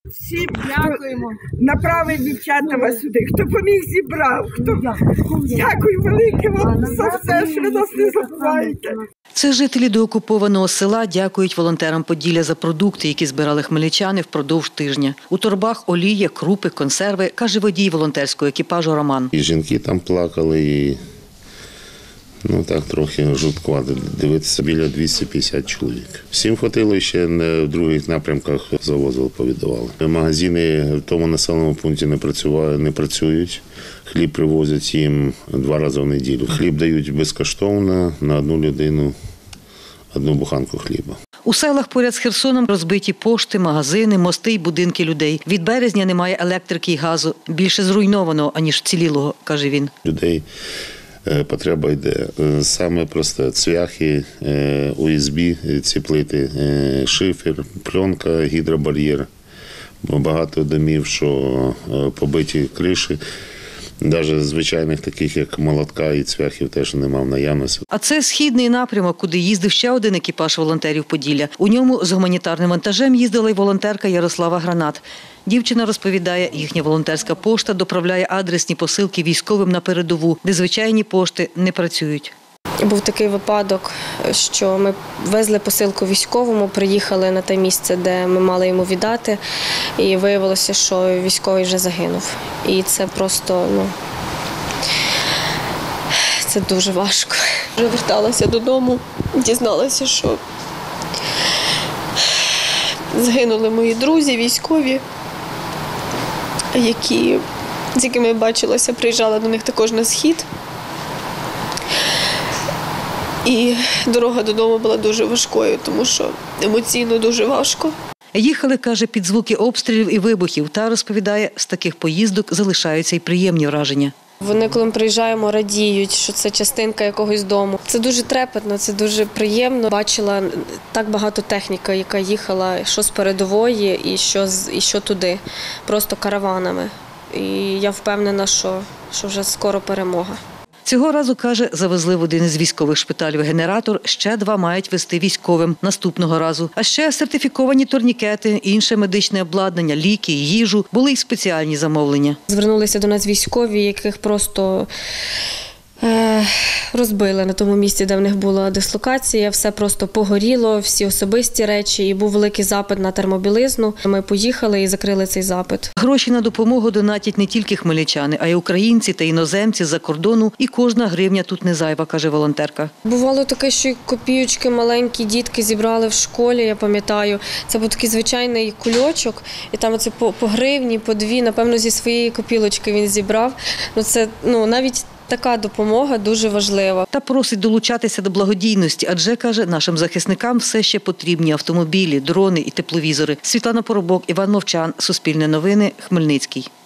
Всім дякуємо. Направив дівчата вас сюди. Хто поміг, зібрав. Дякую велике вам за все, що ви нас не забуваєте. Це жителі деокупованого села дякують волонтерам Поділля за продукти, які збирали хмельничани впродовж тижня. У торбах олія, крупи, консерви, каже водій волонтерського екіпажу Роман. І жінки там плакали, і так трохи жуткувато дивитися, біля 250 чоловік. Всім хватило, ще в других напрямках завозили, повідавали. Магазини в тому населеному пункті не працюють. Хліб привозять їм 2 рази в неділю. Хліб дають безкоштовно на одну людину, 1 буханку хліба. У селах поряд з Херсоном розбиті пошти, магазини, мости й будинки людей. Від березня немає електрики й газу. Більше зруйнованого, аніж вцілілого, каже він. Людей потреба йде. Саме просто цвяхи, ОСБ, ці плити, шифер, пленка, гідробар'єр. Багато домів, що побиті криші. Навіть звичайних таких, як молотка і цвяхів, теж немає в наявності. А це східний напрямок, куди їздив ще один екіпаж волонтерів Поділля. У ньому з гуманітарним вантажем їздила й волонтерка Ярослава Гранат. Дівчина розповідає, їхня волонтерська пошта доправляє адресні посилки військовим на передову, де звичайні пошти не працюють. Був такий випадок, що ми везли посилку військовому, приїхали на те місце, де ми мали йому віддати, і виявилося, що військовий вже загинув. І це просто, це дуже важко. Вже верталася додому, дізналася, що загинули мої друзі, військові, з якими я бачилася, приїжджала до них також на схід. І дорога додому була дуже важкою, тому що емоційно дуже важко. Їхали, каже, під звуки обстрілів і вибухів. Та розповідає, з таких поїздок залишаються й приємні враження. Вони, коли ми приїжджаємо, радіють, що це частинка якогось дому. Це дуже трепетно, це дуже приємно. Бачила так багато техніки, яка їхала, що з передової і що туди, просто караванами. І я впевнена, що вже скоро перемога. Цього разу, каже, завезли в один із військових шпиталів генератор, ще 2 мають везти військовим наступного разу. А ще сертифіковані турнікети, інше медичне обладнання, ліки, їжу, були й спеціальні замовлення. Звернулися до нас військові, яких просто розбили на тому місці, де в них була дислокація, все просто погоріло, всі особисті речі, і був великий запит на термобілизну. Ми поїхали і закрили цей запит. Гроші на допомогу донатять не тільки хмельничани, а й українці та іноземці з-за кордону, і кожна гривня тут не зайва, каже волонтерка. Бувало таке, що й копійочки маленькі дітки зібрали в школі, я пам'ятаю. Це був такий звичайний кульочок, і там оце по гривні, по 2, напевно, зі своєї копілочки він зібрав. Це навіть така допомога дуже важлива. Та просить долучатися до благодійності, адже, каже, нашим захисникам все ще потрібні автомобілі, дрони і тепловізори. Світлана Поробок, Іван Мовчан, Суспільне новини, Хмельницький.